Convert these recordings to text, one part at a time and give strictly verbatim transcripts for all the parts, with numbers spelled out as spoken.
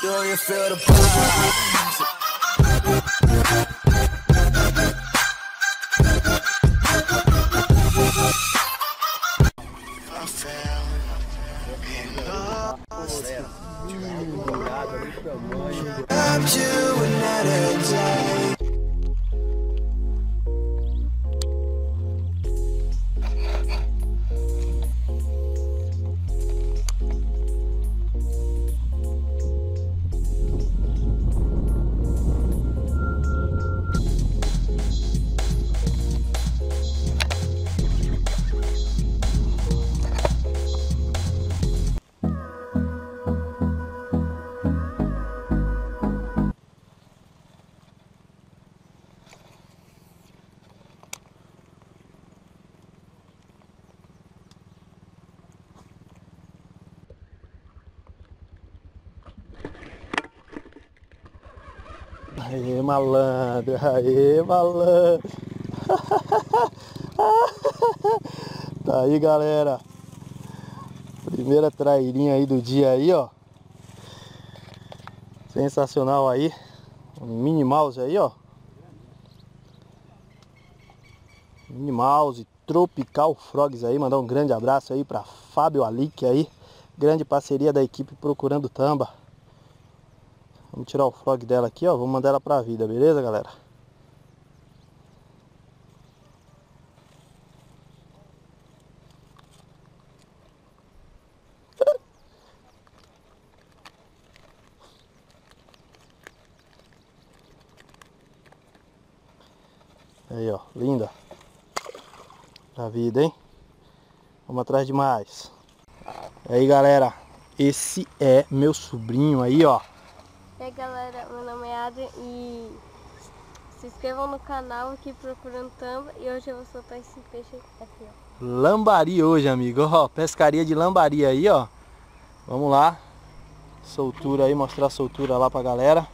Do you feel the vibes? I fell in love. Loved you another day. Aê, malandro, aê, malandro. Tá aí, galera. Primeira trairinha aí do dia aí, ó. Sensacional aí. Um Mini Mouse aí, ó. Mini Mouse Tropical Frogs aí. Mandar um grande abraço aí pra Fábio Alic aí. Grande parceria da equipe Procurando Tamba. Vamos tirar o frog dela aqui, ó. Vamos mandar ela pra vida, beleza, galera? Aí, ó. Linda. Pra vida, hein? Vamos atrás de mais. Aí, galera. Esse é meu sobrinho aí, ó. E aí, galera, meu nome é Adrian e se inscrevam no canal aqui Procurando Tamba. E hoje eu vou soltar esse peixe aqui, ó. Lambari hoje, amigo, ó, pescaria de lambari aí, ó. Vamos lá. Soltura aí, mostrar a soltura lá pra galera.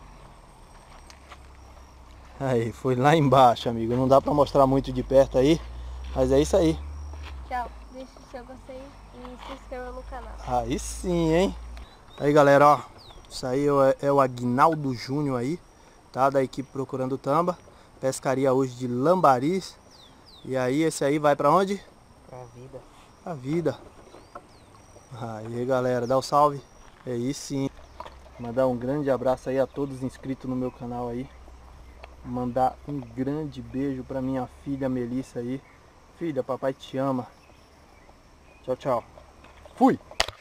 Aí, foi lá embaixo, amigo. Não dá pra mostrar muito de perto aí, mas é isso aí. Tchau, deixa o seu gostei e se inscreva no canal. Aí sim, hein? Aí, galera, ó. Isso aí é o Aguinaldo Júnior aí, tá? Da equipe Procurando Tamba. Pescaria hoje de lambaris. E aí, esse aí vai pra onde? Pra vida. Pra vida. Aí, galera, dá o salve. É isso sim. Mandar um grande abraço aí a todos inscritos no meu canal aí. Mandar um grande beijo pra minha filha Melissa aí. Filha, papai te ama. Tchau, tchau. Fui!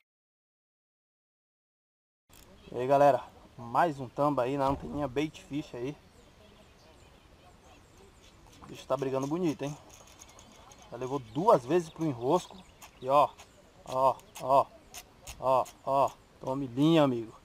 E aí, galera, mais um tamba aí na anteninha bait fish aí. O bicho tá brigando bonito, hein? Já levou duas vezes pro enrosco. E ó, ó, ó, ó, ó. Tome linha, amigo.